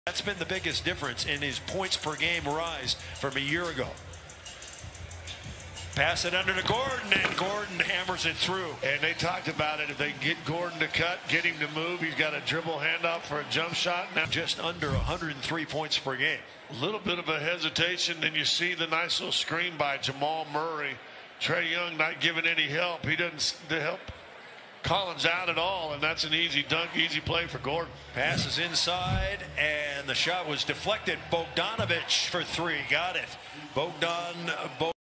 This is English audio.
That's been the biggest difference in his points per game rise from a year ago. Pass it under to Gordon, and Gordon hammers it through. And they talked about it. If they get Gordon to cut, get him to move, he's got a dribble handoff for a jump shot. Now just under 103 points per game. A little bit of a hesitation. Then you see the nice little screen by Jamal Murray. Trae Young not giving any help. He doesn't help Collins out at all, and that's an easy dunk, easy play for Gordon. Passes inside, and the shot was deflected. Bogdanovich for three. Got it. Bogdan.